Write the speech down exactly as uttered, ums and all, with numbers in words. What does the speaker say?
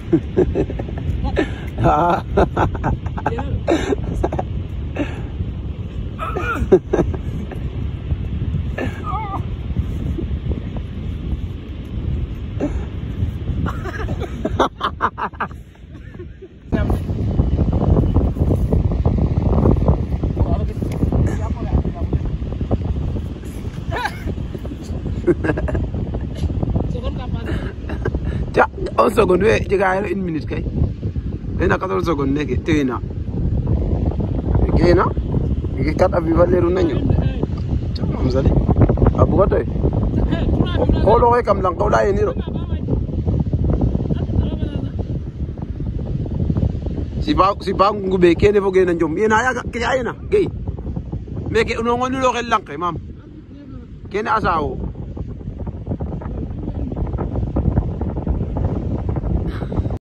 Ah. Cak, on seconde we jega une minute kay. Ena quatorze secondes neke teyna. Kena. Ki kat abi valeru nañu. Am sali. Abu gotoy. Ko lo kam lang ko la yini ro. Si ba si ba ngube kene fo gena njom. Yena ya ke ayena. Gey. Meke no ngoni lo xel lang kay mam. Kene asawo.